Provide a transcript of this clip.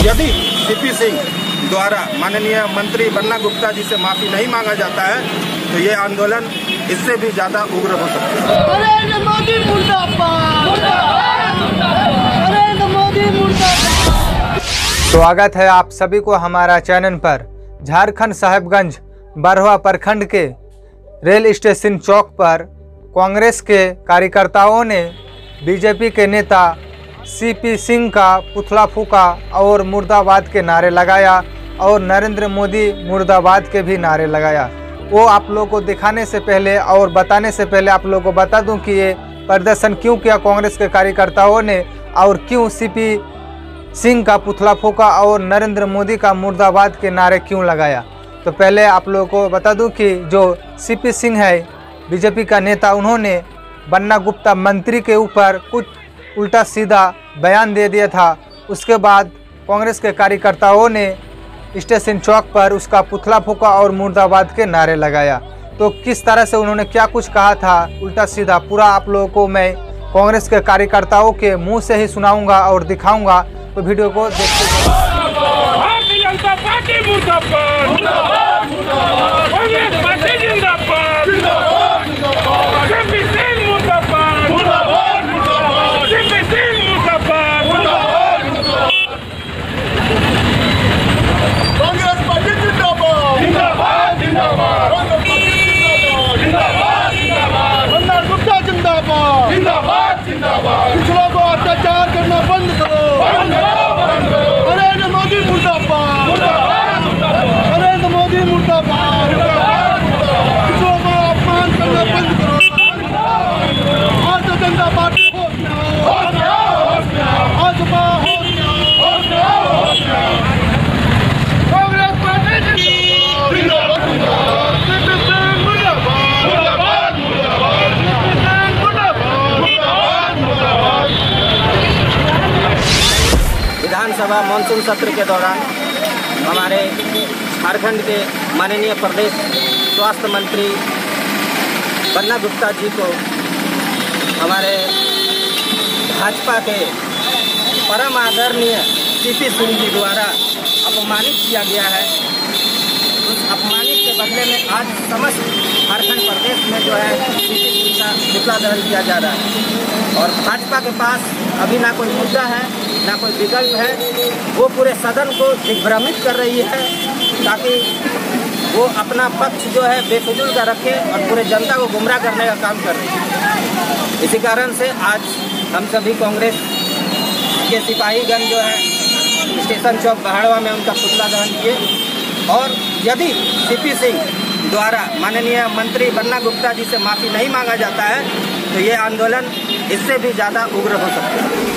यदि सीपी सिंह द्वारा माननीय मंत्री बन्ना गुप्ता जी से माफी नहीं मांगा जाता है तो ये आंदोलन इससे भी ज्यादा उग्र हो सकता है। नरेंद्र मोदी मुर्दाबाद, नरेंद्र मोदी मुर्दाबाद। स्वागत है आप सभी को हमारा चैनल पर। झारखंड साहेबगंज बरवा प्रखंड के रेल स्टेशन चौक पर कांग्रेस के कार्यकर्ताओं ने बीजेपी के नेता सीपी सिंह का पुतला फूका और मुर्दाबाद के नारे लगाया और नरेंद्र मोदी मुर्दाबाद के भी नारे लगाया। वो आप लोगों को दिखाने से पहले और बताने से पहले आप लोगों को बता दूं कि ये प्रदर्शन क्यों किया कांग्रेस के कार्यकर्ताओं ने और क्यों सीपी सिंह का पुतला फूका और नरेंद्र मोदी का मुर्दाबाद के नारे क्यों लगाया। तो पहले आप लोगों को बता दूं कि जो सीपी सिंह है बीजेपी का नेता, उन्होंने बन्ना गुप्ता मंत्री के ऊपर कुछ उल्टा सीधा बयान दे दिया था। उसके बाद कांग्रेस के कार्यकर्ताओं ने स्टेशन चौक पर उसका पुतला फूका और मुर्दाबाद के नारे लगाया। तो किस तरह से उन्होंने क्या कुछ कहा था उल्टा सीधा, पूरा आप लोगों को मैं कांग्रेस के कार्यकर्ताओं के मुंह से ही सुनाऊंगा और दिखाऊंगा। तो वीडियो को देखते पिछड़ों को अत्याचार करना बंद करो, नरेंद्र मोदी मुर्दाबाद, नरेंद्र मोदी मुर्दाबाद। पिछड़ों को अपमान करना बंद करो। Bharatiya Janata party Bhajpa Congress party विधानसभा मानसून सत्र के दौरान हमारे झारखंड के माननीय प्रदेश स्वास्थ्य मंत्री बन्ना गुप्ता जी को हमारे भाजपा के परम आदरणीय सीपी सिंह जी द्वारा अपमानित किया गया है। उस अपमानित के बदले में आज समस्त झारखंड प्रदेश में जो है सीपी सिंह का पुतला दहन किया जा रहा है और भाजपा के पास अभी ना कोई मुद्दा है ना कोई विकल्प है। वो पूरे सदन को दिग्भ्रमित कर रही है ताकि वो अपना पक्ष जो है बेफिजूल का रखे और पूरे जनता को गुमराह करने का काम कर रही है। इसी कारण से आज हम सभी कांग्रेस के सिपाहीगण जो है स्टेशन चौक बहाड़वा में उनका पुतला दहन किए और यदि सीपी सिंह द्वारा माननीय मंत्री बन्ना गुप्ता जी से माफ़ी नहीं मांगा जाता है तो ये आंदोलन इससे भी ज़्यादा उग्र हो सकता है।